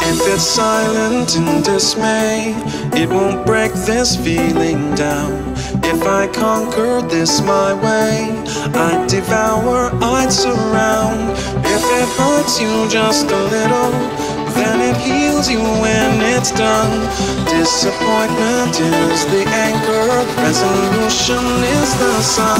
If it's silent in dismay, it won't break this feeling down. If I conquer this my way, I'd devour, I'd surround. If it hurts you just a little, then it heals you when it's done. Disappointment is the anchor, resolution is the sun.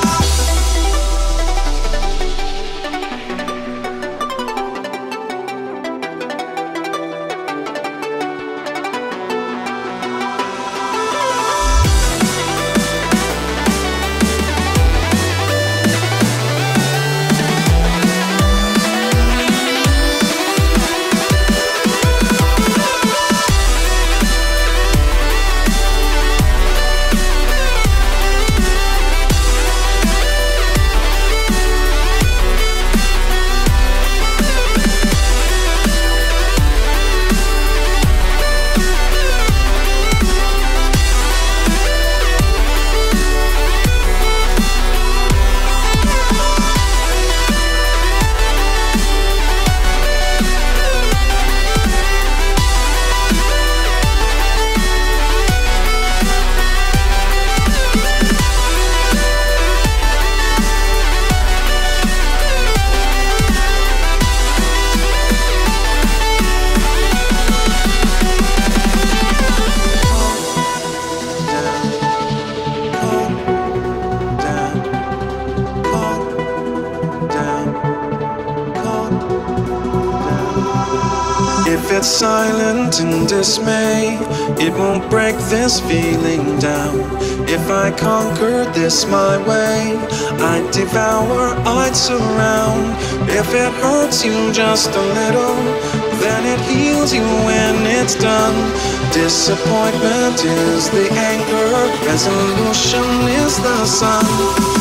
If it's silent in dismay, it won't break this feeling down. If I conquered this my way, I'd devour, I'd surround. If it hurts you just a little, then it heals you when it's done. Disappointment is the anchor, resolution is the sun.